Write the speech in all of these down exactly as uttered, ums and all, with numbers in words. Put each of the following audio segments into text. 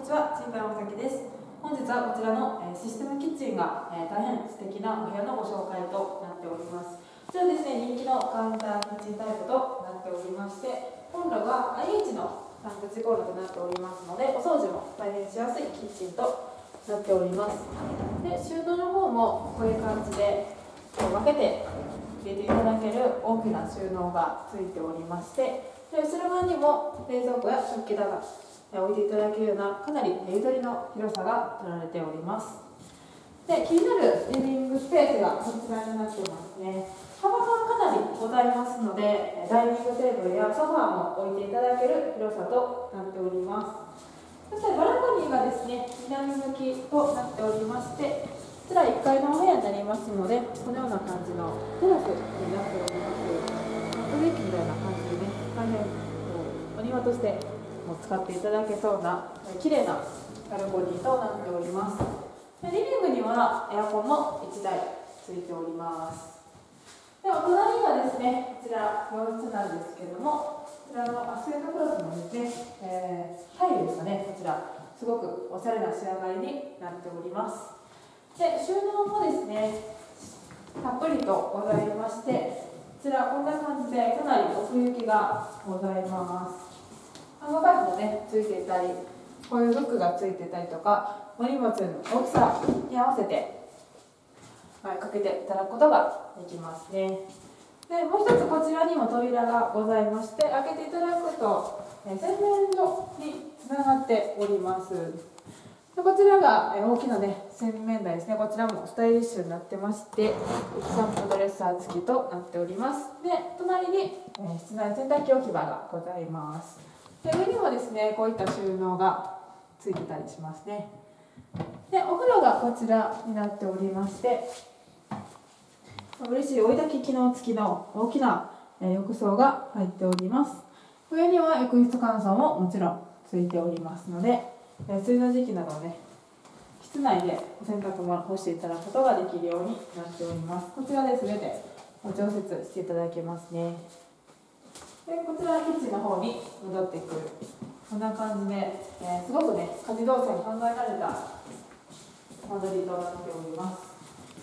ちは、陳田まさきです。本日はこちらのシステムキッチンが大変素敵なお部屋のご紹介となっております。こちらですね、人気のカウンターキッチンタイプとなっておりまして、コンロが アイエイチ のさん口コンロとなっておりますので、お掃除も大変しやすいキッチンとなっております。で、収納の方もこういう感じで分けて入れていただける大きな収納がついておりまして、で後ろ側にも冷蔵庫や食器棚置いていただけるようなかなりゆとりの広さが取られております。で、気になるリビングスペースがこちらになっていますね。幅がかなりございますので、ダイニングテーブルやソファーも置いていただける広さとなっております。そしてバルコニーがですね、南向きとなっておりまして、こちらいっかいのお部屋になりますので、このような感じのテラスになっております。ブレーキみたいな感じでね、大変お庭としても使っていただけそうな綺麗なバルコニーとなっております。でリビングにはエアコンもいちだいついております。でお隣がですね、こちら洋室なんですけれども、こちらのアスフェルトクロスのですね、えー、タイルですかね、こちらすごくおしゃれな仕上がりになっております。で収納もですね、たっぷりとございまして、こちらこんな感じでかなり奥行きがございます。ハンドバッグもねついていたり、こういうフックがついていたりとか、お荷物の大きさに合わせて、はい、かけていただくことができますね。でもう一つこちらにも扉がございまして、開けていただくと洗面所につながっております。でこちらが大きなね洗面台ですね。こちらもスタイリッシュになってまして、シャンプードレッサー付きとなっております。で隣に室内洗濯機置き場がございます。で上にもですね、こういった収納がついてたりしますね。でお風呂がこちらになっておりまして、嬉しい追い焚き機能付きの大きな浴槽が入っております。上には浴室乾燥ももちろんついておりますので、梅雨の時期などね、室内でお洗濯物干していただくことができるようになっております。こちらで全て調節していただけますね。でこちらキッチンの方に戻ってくる、こんな感じで、えー、すごくね家事動作に考えられた間取りとなっております。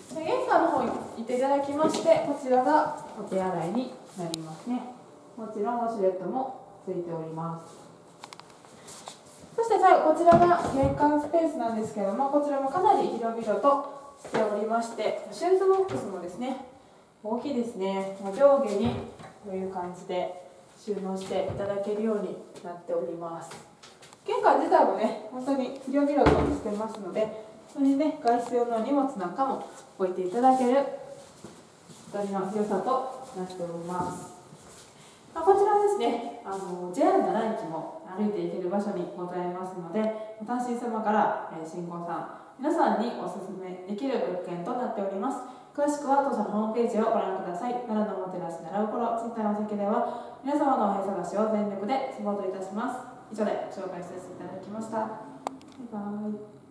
で玄関の方に行っていただきまして、こちらがお手洗いになりますね。もちろんウォシュレットもついております。そして最後こちらが玄関スペースなんですけれども、こちらもかなり広々としておりまして、シューズボックスもですね大きいですね。上下にこういう感じで収納していただけるようになっております。玄関自体もね本当に広々としてますので、それにね外出用の荷物なんかも置いていただける取りの広さとなっております。こちらですね、あの ジェイアール 奈良駅も歩いて行ける場所にございますので、単身様から、えー、新婚さん皆さんにおすすめできる物件となっております。詳しくは当社のホームページをご覧ください。奈良のおもてなし奈良心賃貸お席では皆様のお部屋探しを全力でサポートいたします。以上で紹介させていただきました。バイバイ。